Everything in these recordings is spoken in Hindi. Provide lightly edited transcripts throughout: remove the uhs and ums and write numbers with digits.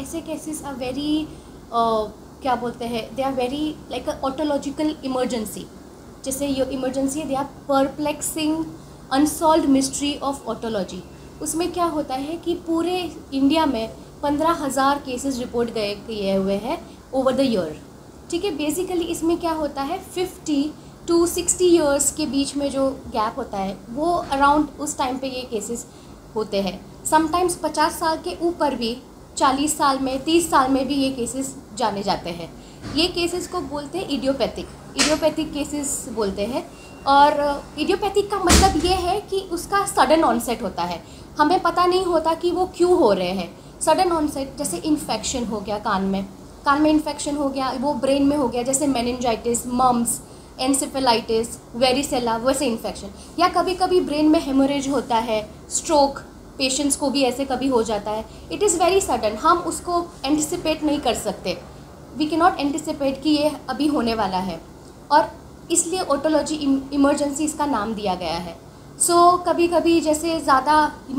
ऐसे केसेस आर वेरी क्या बोलते हैं, they are very like a otological emergency. जैसे ये इमरजेंसी है, they are perplexing unsolved mystery of otology. उसमें क्या होता है कि पूरे इंडिया में 15,000 केसेस रिपोर्ट किए हुए हैं ओवर द ईयर। ठीक है, बेसिकली इसमें क्या होता है, 50 to 60 ईयर्स के बीच में जो गैप होता है वो अराउंड उस टाइम पे ये केसेस होते हैं। समटाइम्स 50 साल के ऊपर भी 40 साल में 30 साल में भी ये केसेस जाने जाते हैं। ये केसेस को बोलते हैं इडियोपैथिक केसेस बोलते हैं। और इडियोपैथिक का मतलब ये है कि उसका सडन ऑनसेट होता है, हमें पता नहीं होता कि वो क्यों हो रहे हैं। सडन ऑनसेट, जैसे इन्फेक्शन हो गया कान में इन्फेक्शन हो गया, वो ब्रेन में हो गया, जैसे मेनिंजाइटिस, मम्स, एनसेफेलाइटिस, वेरिसेला, वैसे इन्फेक्शन। या कभी कभी ब्रेन में हेमोरेज होता है, स्ट्रोक पेशेंट्स को भी ऐसे कभी हो जाता है। इट इज़ वेरी सडन, हम उसको एंटिसिपेट नहीं कर सकते। वी कैन नॉट एंटिसिपेट कि ये अभी होने वाला है, और इसलिए ऑटोलॉजी इमरजेंसी इसका नाम दिया गया है। सो कभी कभी जैसे ज़्यादा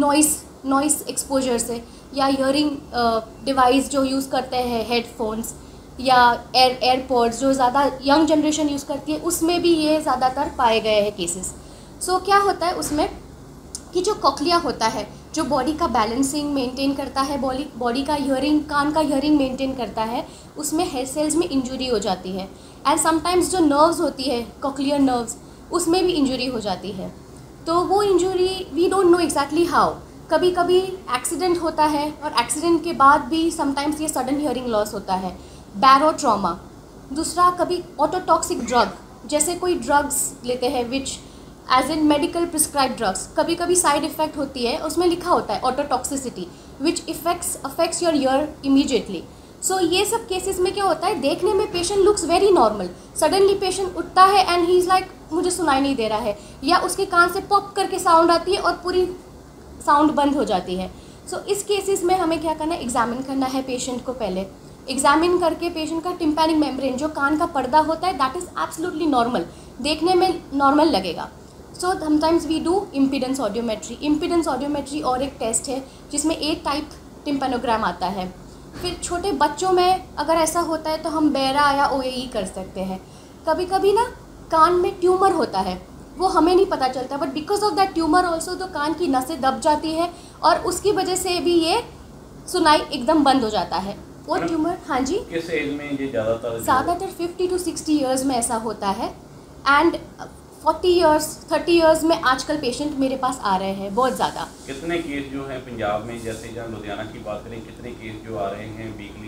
नॉइस एक्सपोजर से, या हियरिंग डिवाइस जो यूज़ करते हैं, हेडफोन्स या एयरपॉड्स जो ज़्यादा यंग जनरेशन यूज़ करती है, उसमें भी ये ज़्यादातर पाए गए हैं केसेस। सो क्या होता है उसमें कि जो कॉक्लिया होता है, जो बॉडी का बैलेंसिंग मेंटेन करता है, बॉडी का हियरिंग, कान का हियरिंग मेंटेन करता है, उसमें हेयर सेल्स में इंजरी हो जाती है। एंड समटाइम्स जो नर्व्स होती है, कॉक्लियर नर्व्स, उसमें भी इंजरी हो जाती है। तो वो injury we don't know exactly how. कभी कभी एक्सीडेंट होता है, और एक्सीडेंट के बाद भी समटाइम्स ये सडन हियरिंग लॉस होता है। Barotrauma. दूसरा, कभी ऑटोटॉक्सिक ड्रग, जैसे कोई ड्रग्स लेते हैं which as in medical prescribe drugs, कभी कभी साइड इफ़ेक्ट होती है, उसमें लिखा होता है ototoxicity which affects your ear immediately. So ये सब केसेस में क्या होता है, देखने में patient looks very normal, suddenly patient उठता है एंड ही इज़ लाइक मुझे सुनाई नहीं दे रहा है, या उसके कान से पॉप करके साउंड आती है और पूरी साउंड बंद हो जाती है। सो इस केसेस में हमें क्या करना है, एग्जामिन करना है पेशेंट को। पहले एग्जामिन करके पेशेंट का टिम्पैनिक मेम्ब्रेन, जो कान का पर्दा होता है, दैट इज़ एब्सोल्युटली नॉर्मल, देखने में नॉर्मल लगेगा। So sometimes we do impedance audiometry और एक टेस्ट है जिसमें 8 टाइप टिम्पैनोग्राम आता है। फिर छोटे बच्चों में अगर ऐसा होता है तो हम बेरा या ओएई कर सकते हैं। कभी कभी ना कान में ट्यूमर होता है, वो हमें नहीं पता चलता, but because of that tumour also तो कान की नसें दब जाती है, और उसकी वजह से भी ये सुनाई एकदम बंद हो जाता है। वो ट्यूमर, हाँ जी, किस एज में ये ज़्यादातर 50 to 60 ईयर्स में ऐसा होता है। एंड 40 ईयर्स 30 ईयर्स में आजकल पेशेंट मेरे पास आ रहे हैं बहुत ज़्यादा। कितने केस जो हैं पंजाब में, जैसे जहाँ लुधियाना की बात करें, कितने केस जो आ रहे हैं वीकली?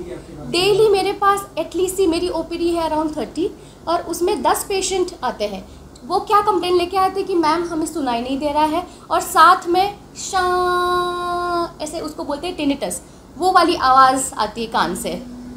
डेली मेरे पास एटलीस्ट मेरी ओपीडी है अराउंड 30, और उसमें 10 पेशेंट आते हैं। वो क्या कंप्लेन लेके आते हैं कि मैम हमें सुनाई नहीं दे रहा है, और साथ में ऐसे उसको बोलते हैं टिनिटस, वो वाली आवाज़ आती है कान से।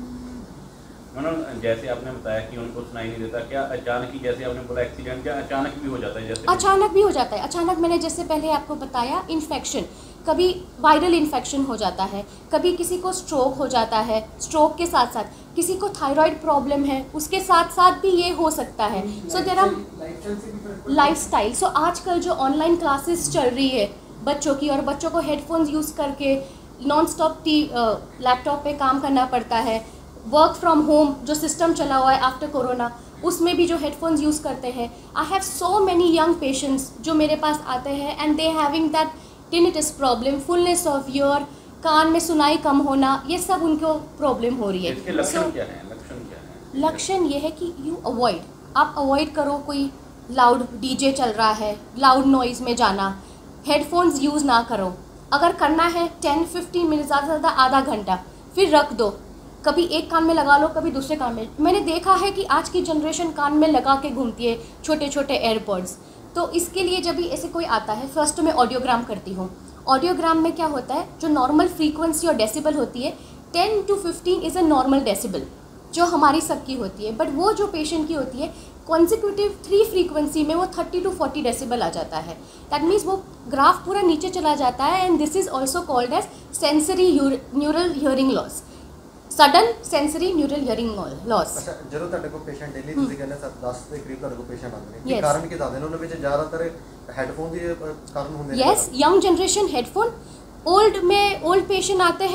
मतलब जैसे आपने बताया कि उनको सुनाई नहीं देता, क्या अचानक ही, जैसे आपने बोला एक्सीडेंट, क्या अचानक भी हो जाता है? जैसे अचानक भी हो जाता है। अचानक मैंने जैसे पहले आपको बताया, इन्फेक्शन, कभी वायरल इन्फेक्शन हो जाता है, कभी किसी को स्ट्रोक हो जाता है, स्ट्रोक के साथ साथ किसी को थायराइड प्रॉब्लम है, उसके साथ साथ भी ये हो सकता है। So there are lifestyle. So आजकल जो ऑनलाइन क्लासेस चल रही है बच्चों की, और बच्चों को हेडफोन्स यूज़ करके नॉन स्टॉप लैपटॉप पे काम करना पड़ता है, वर्क फ्रॉम होम जो सिस्टम चला हुआ है आफ्टर कोरोना, उसमें भी जो हेडफोन्स यूज़ करते हैं। I have so many young patients जो मेरे पास आते हैं and they having that tinnitus problem, fullness of ear, कान में सुनाई कम होना, ये सब उनको प्रॉब्लम हो रही है। इसके लक्षण क्या है? लक्षण ये है कि आप अवॉइड करो कोई लाउड डीजे चल रहा है, लाउड नॉइज़ में जाना, हेडफोन्स यूज़ ना करो। अगर करना है 10-15 मिनट, ज़्यादा से ज़्यादा आधा घंटा, फिर रख दो। कभी एक कान में लगा लो, कभी दूसरे कान में। मैंने देखा है कि आज की जनरेशन कान में लगा के घूमती है छोटे छोटे एयरपॉड्स। तो इसके लिए जब भी ऐसे कोई आता है, फर्स्ट मैं ऑडियोग्राम करती हूँ। ऑडियोग्राम में क्या होता है, जो नॉर्मल फ्रीक्वेंसी और डेसिबल होती है 10 to 15 is a normal decibel, जो हमारी सबकी होती है। बट वो जो पेशेंट की होती है कॉन्सिक्यूटिव 3 फ्रीक्वेंसी में वो 30 to 40 डेसिबल आ जाता है। दैट मीन्स वो ग्राफ पूरा नीचे चला जाता है, and this is also called as sensory neural hearing loss, sudden sensory neural hearing loss. अच्छा, ਜਦੋਂ ਤੁਹਾਡੇ ਕੋਲ ਪੇਸ਼ੈਂਟ ਡੇਲੀ ਤੁਸੀਂ ਕਹਿੰਦੇ 10 ਦੇ ਕਰੀਬ ਤੁਹਾਡੇ ਕੋਲ ਪੇਸ਼ੈਂਟ ਆਉਂਦੇ ਨੇ, ਕੀ ਕਾਰਨ ਕੀ ਦੱਸਦੇ ਨੇ? ਉਹਨਾਂ ਵਿੱਚ ਜ਼ਿਆਦਾतर हेडफोन के कारण होंगे। Yes, young generation headphone. Old patient आते हैं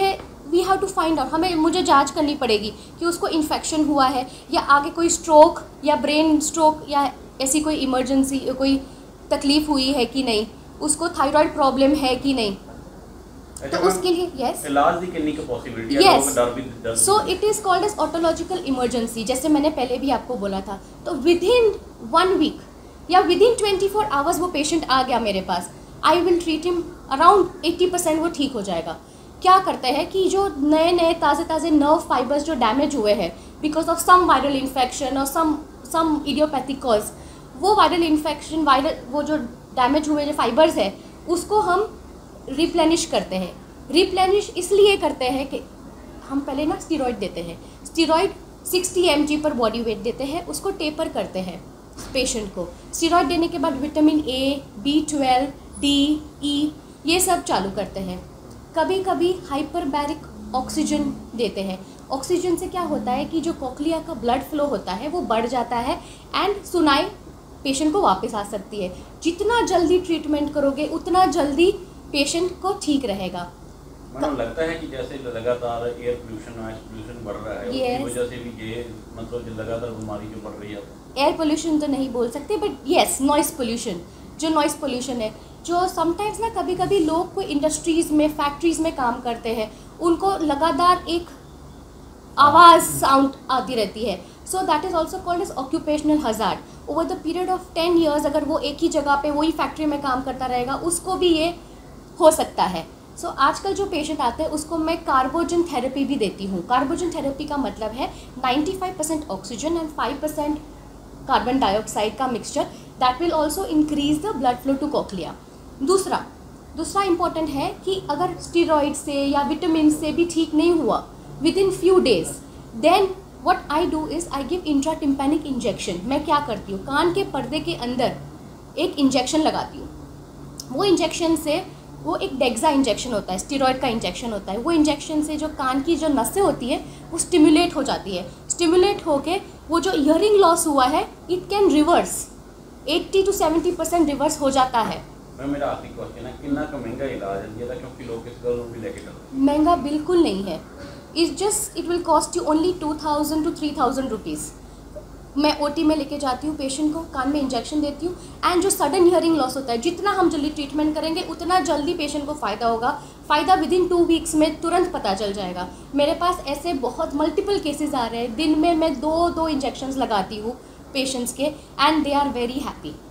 we have to find out, मुझे जांच करनी पड़ेगी कि उसको इन्फेक्शन हुआ है या आगे कोई स्ट्रोक या ब्रेन स्ट्रोक या ऐसी कोई इमरजेंसी, कोई तकलीफ हुई है कि नहीं, उसको थायराइड प्रॉब्लम है कि नहीं। तो उसके लिए यस इलाज दी करने की पॉसिबिलिटी है, यस, लोग डर भी so it is called as otological emergency, जैसे मैंने पहले भी आपको बोला था। तो विद इन 1 वीक या विद इन 24 आवर्स वो पेशेंट आ गया मेरे पास, I will treat him around 80% वो ठीक हो जाएगा। क्या करते हैं कि जो नए नए ताज़े नर्व फाइबर्स जो डैमेज हुए हैं because of some viral infection और सम इडियोपैथिक कॉज, वो वायरल इन्फेक्शन वो जो डैमेज हुए जो फाइबर्स है उसको हम रिप्लेनिश करते हैं। रिप्लेनिश इसलिए करते हैं कि हम पहले ना स्टीरॉयड देते हैं, स्टीरॉयड 60 mg पर बॉडी वेट देते हैं, उसको टेपर करते हैं पेशेंट को। स्टीरॉयड देने के बाद vitamin A, B12, D, E ये सब चालू करते हैं। कभी कभी हाइपरबैरिक ऑक्सीजन देते हैं। ऑक्सीजन से क्या होता है कि जो कोक्लिया का ब्लड फ्लो होता है वो बढ़ जाता है एंड सुनाई पेशेंट को वापस आ सकती है। जितना जल्दी ट्रीटमेंट करोगे उतना जल्दी पेशेंट को ठीक रहेगा। मैडम लगता है कि जैसे लगातार एयर पोल्यूशन, नॉइस पोल्यूशन बढ़ रहा है, उसकी वजह से भी ये मतलब जो लगातार बीमारी जो बढ़ रही है। एयर पोल्यूशन तो नहीं बोल सकते बट येस नॉइस पोल्यूशन, जो नॉइस पोल्यूशन है, जो समटाइम्स ना कभी कभी लोग कोई इंडस्ट्रीज़ में, फैक्ट्रीज़ में काम करते हैं, उनको लगातार एक आवाज़ साउंड आती रहती है। So that is also called as occupational hazard. Over the period of 10 years अगर वो एक ही जगह पे वही फैक्ट्री में काम करता रहेगा उसको भी ये हो सकता है। सो आजकल जो पेशेंट आते हैं उसको मैं कार्बोजन थेरेपी भी देती हूँ। कार्बोजन थेरेपी का मतलब है 95% ऑक्सीजन एंड 5% कार्बन डाइऑक्साइड का mixture, that will also increase the blood flow to cochlea. दूसरा इम्पॉर्टेंट है कि अगर स्टीरॉइड से या विटामिन से भी ठीक नहीं हुआ within few days, then what I do is I give intratympanic injection. मैं क्या करती हूँ, कान के पर्दे के अंदर एक इंजेक्शन लगाती हूँ। वो इंजेक्शन से, वो एक डेक्सा इंजेक्शन होता है, स्टीरॉयड का इंजेक्शन होता है। वो इंजेक्शन से जो कान की जो नसें होती है वो स्टिमुलेट हो जाती है। स्टिमुलेट होके वो जो ईयरिंग लॉस हुआ है it can reverse, 80 to 70% reverse हो जाता है। मेरा आखिरी क्वेश्चन है, कितना का महंगा इलाज है ये, क्योंकि लोग इस गल भी लेके चलते हैं। महंगा बिल्कुल नहीं है, it will cost you only 2000 to 3000 rupees. मैं OT में लेके जाती हूँ पेशेंट को, कान में इंजेक्शन देती हूँ एंड जो सडन हियरिंग लॉस होता है, जितना हम जल्दी ट्रीटमेंट करेंगे उतना जल्दी पेशेंट को फ़ायदा होगा। फ़ायदा विद इन 2 weeks में तुरंत पता चल जाएगा। मेरे पास ऐसे बहुत मल्टीपल केसेस आ रहे हैं, दिन में मैं 2 इंजेक्शंस लगाती हूँ पेशेंट्स के and they are very happy.